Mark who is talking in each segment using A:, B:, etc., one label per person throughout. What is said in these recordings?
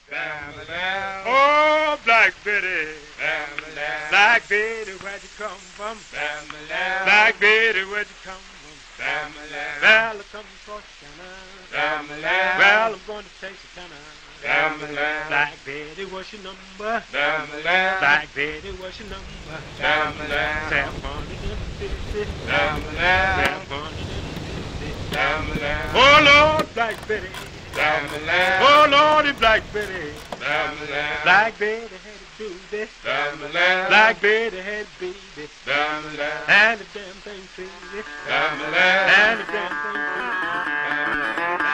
A: Bam-a-lam.
B: Oh, Black Betty.
A: Bam-a-lam.
B: Black Betty, where'd you come from?
A: Bam-a-lam.
B: Black Betty, where'd you come from?
A: Bam-a-lam.
B: Well, I come from Corsicana.
A: Bam-a-lam.
B: Well, I'm going to Texarkana.
A: Bam-a-lam.
B: Black Betty, what's your number?
A: Bam-a-lam.
B: Black Betty, what's your number?
A: Bam-a-lam.
B: 750.
A: Bam-a-lam.
B: 750.
A: Bam-a-lam.
B: Oh, Lord, Black Betty.
A: Bam-a-lam.
B: Oh, Lordy, Black Betty.
A: Bam-a-lam.
B: Black Betty had a baby.
A: Bam-a-lam.
B: Black Betty had a baby.
A: Bam-a-lam.
B: And the damn thing crazy.
A: Bam-a-lam.
B: And the damn thing crazy.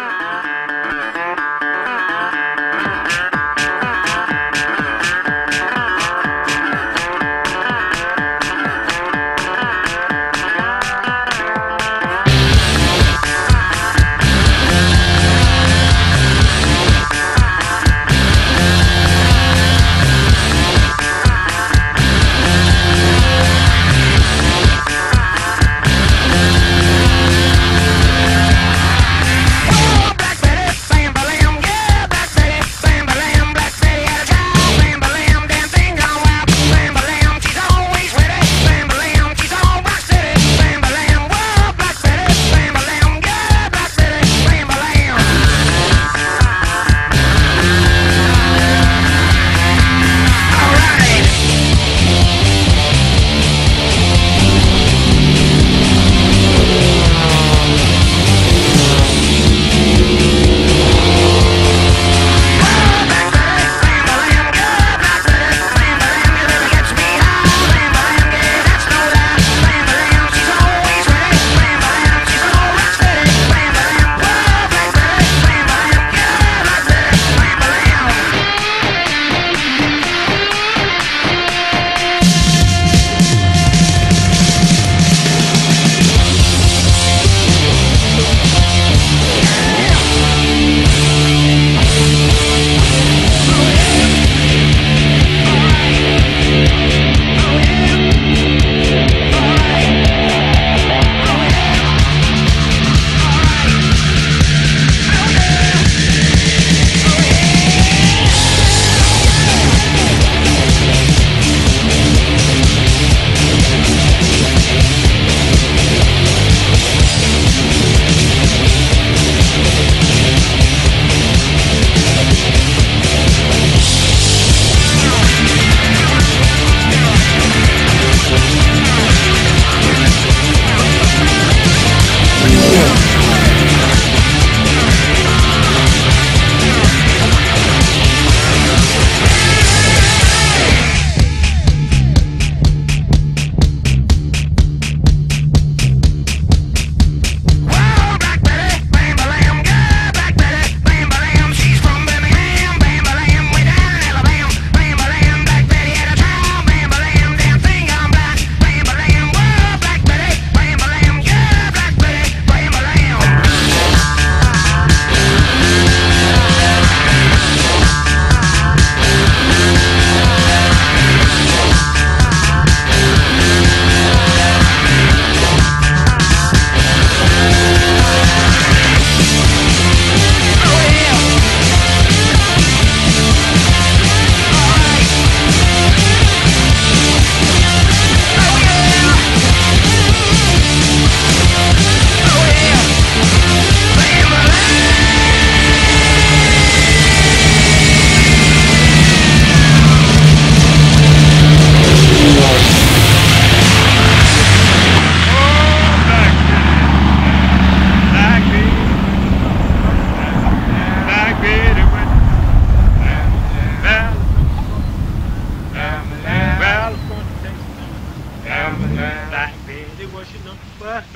B: Black Betty, what's your number?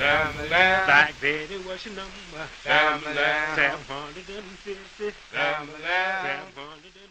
B: Black Betty, what's your number?
A: 750.
B: 750. 750.